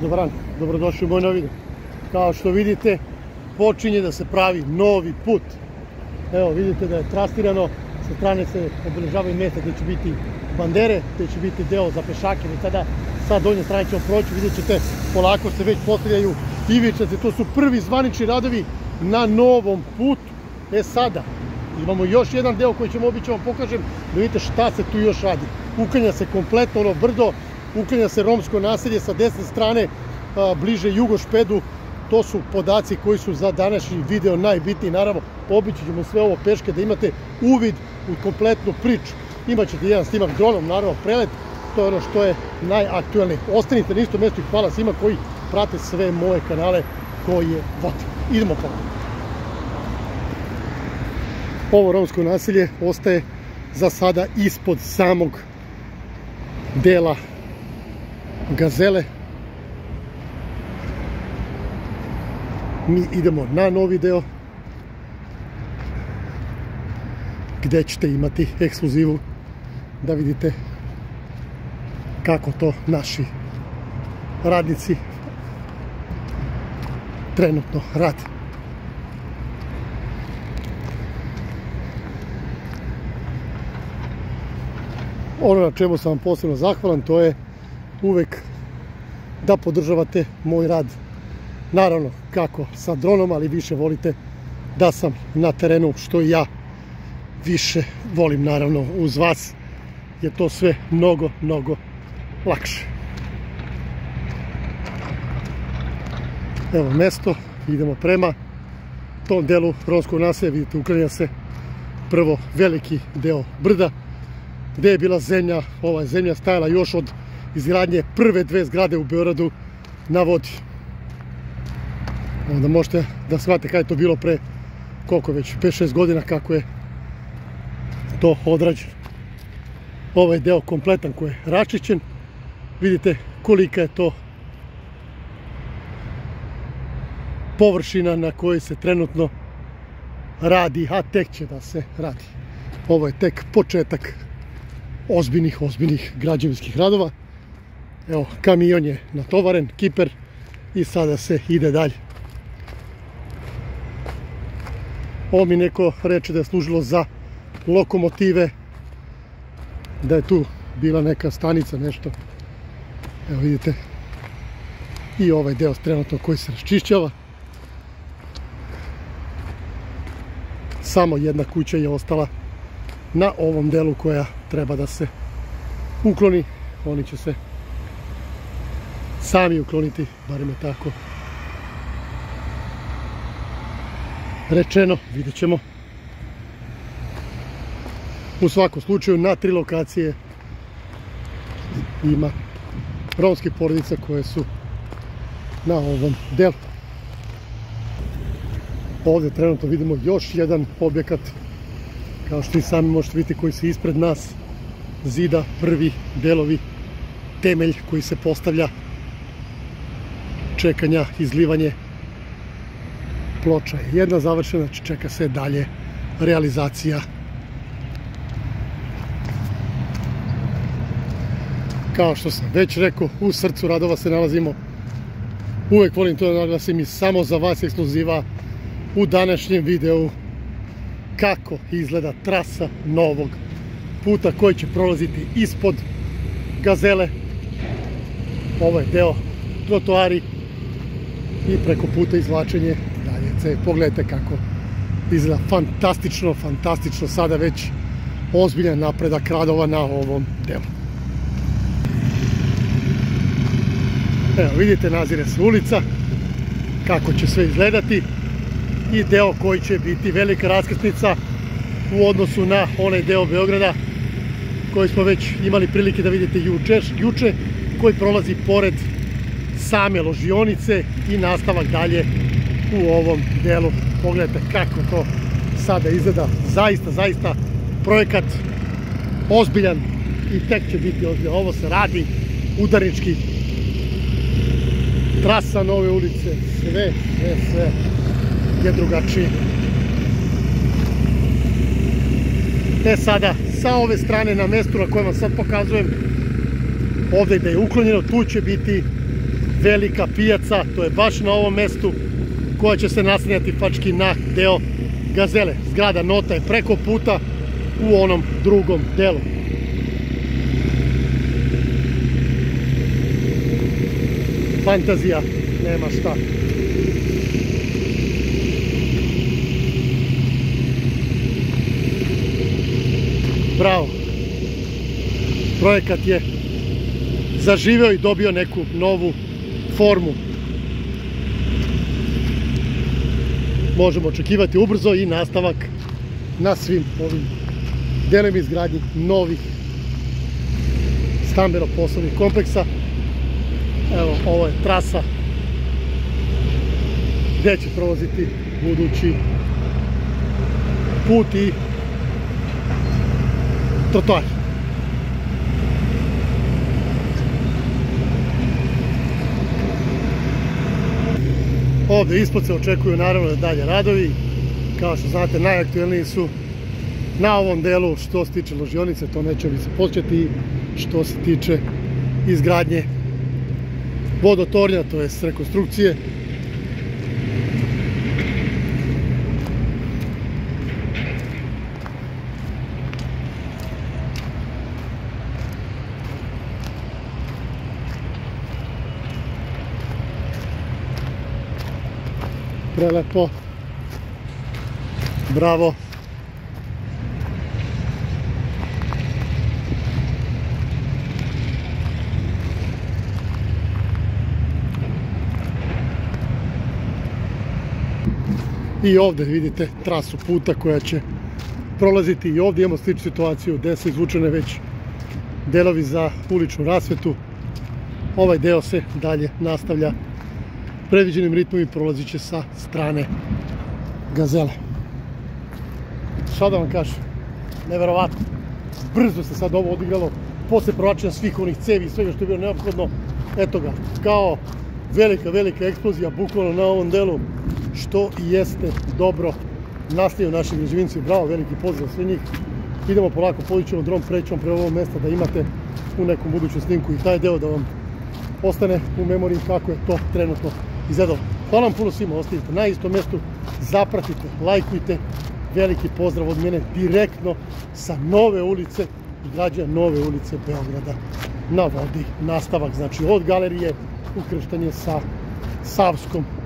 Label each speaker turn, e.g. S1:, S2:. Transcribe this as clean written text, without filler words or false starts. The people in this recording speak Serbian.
S1: Dobar dan, dobrodošli u moj novi video. Kao što vidite, počinje da se pravi novi put. Evo, vidite da je trasirano, sa strane se obeležavaju mjesta gdje će biti bandere, gdje će biti deo za pešake. Već sada sa donje strane ćemo proći, vidjet ćete, polako se već postavljaju ivičnice. To su prvi zvanični radovi na novom putu. Sada imamo još jedan deo koji ćemo obići, vam pokažem da vidite šta se tu još radi. Uklanja se kompletno ono brdo, uklanja se romsko naselje sa desne strane, bliže Jugošpedu. To su podaci koji su za današnji video najbitniji. Naravno, obići ćemo sve ovo peške da imate uvid u kompletnu priču. Imaćete jedan snimak dronom, naravno prelet, to je ono što je najaktuelnije. Ostanite na istom mjestu i hvala svima koji prate sve moje kanale koje vodim. Idemo po. Ovo romsko naselje ostaje za sada ispod samog dela Gazele. Mi idemo na novi deo gdje ćete imati ekskluzivu da vidite kako to naši radnici trenutno rade. Ono na čemu sam vam posebno zahvalan, to je uvek da podržavate moj rad. Naravno, kako sa dronom, ali više volite da sam na terenu, što i ja više volim. Naravno, uz vas je to sve mnogo lakše. Evo mesto, idemo prema tom delu romskog naselja. Vidite, uklanja se prvo veliki deo brda, gdje je bila zemlja. Ova zemlja stajala još od izgradnje prve dve zgrade u Beogradu na vodi. Onda možete da shvatite kada je to bilo pre, koliko već, 5-6 godina kako je to odrađeno. Ovaj deo kompletan koji je raščišćen, vidite kolika je to površina na kojoj se trenutno radi, a tek će da se radi. Ovo je tek početak ozbiljnih građevinskih radova. Evo, kamion je natovaren, kiper, i sada se ide dalje. Ovo mi neko reče da je služilo za lokomotive, da je tu bila neka stanica, nešto. Evo vidite, i ovaj deo trenutno koji se raščišćava. Samo jedna kuća je ostala na ovom delu koja treba da se ukloni. Oni će se sami ukloniti, barem je tako rečeno, vidjet ćemo. U svakom slučaju na 3 lokacije ima romskih porodica koje su na ovom delu. Ovdje trenutno vidimo još jedan objekat, kao što i sami možete vidjeti, koji se ispred nas zida, prvi delovi, temelj koji se postavlja, čekanja, izlivanje. Ploča je jedna završena, čeka se dalje realizacija. Kao što sam već rekao, u srcu radova se nalazimo. Uvek volim to da naglasim i samo za vas ekskluziva u današnjem videu kako izgleda trasa novog puta koji će prolaziti ispod Gazele. Ovo je deo trotoari i preko puta izvlačenje dalje. Pogledajte kako izgleda fantastično, sada već ozbiljan napredak radova na ovom delu. Evo vidite, nazire se ulica, kako će sve izgledati, i deo koji će biti velika raskrsnica u odnosu na onaj deo Beograda koji smo već imali prilike da vidite juče, koji prolazi pored same ložionice i nastavak dalje u ovom delu. Pogledajte kako to sada izgleda, zaista projekat ozbiljan i tek će biti ozbiljan. Ovo se radi udarnički, trasa nove ulice, sve je drugačije. Sada sa ove strane na mjestu na kojem vam sad pokazujem, ovdje gdje je uklonjeno, tu će biti velika pijaca, to je baš na ovom mestu, koja će se naslanjati fački na deo Gazele. Zgrada Nota je preko puta u onom drugom delu. Fantazija, nema šta. Bravo. Projekat je zaživeo i dobio neku novu formu. Možemo očekivati ubrzo i nastavak na svim ovim delovima izgradnji novih stambeno-poslovnih kompleksa. Evo, ovo je trasa gdje će prolaziti budući put i trotoar. Ovdje ispod se očekuju naravno dalje radovi. Kao što znate, najaktuelniji su na ovom delu što se tiče ložionice, to neće bi se početi, što se tiče izgradnje vodotornja, to jest rekonstrukcije. Prelepo. Bravo. I ovdje vidite trasu puta koja će prolaziti, i ovdje imamo sličnu situaciju gdje su izvučene već delovi za uličnu rasvetu. Ovaj deo se dalje nastavlja predviđenim ritmom i prolazit će sa strane Gazele. Šta da vam kažem, neverovatno, brzo se sad ovo odigralo, posle provlačenja svih onih cevi i svega što je bilo neophodno. Eto ga, kao velika eksplozija bukvalno na ovom delu, što i jeste dobro. Nastavljaju naši građevinci, bravo, veliki pozdrav sve njih. Idemo polako, podićemo dron, prećemo pre ovog mesta da imate u nekom budućem snimku i taj deo da vam ostane u memoriji kako je to trenutno izgledalo. Hvala vam puno svima, ostavite na istom mjestu, zapratite, lajkujte. Veliki pozdrav od mene direktno sa nove ulice, izgrađenja nove ulice Beograda na vodi. Nastavak, znači od galerije ukrštanje sa Savskom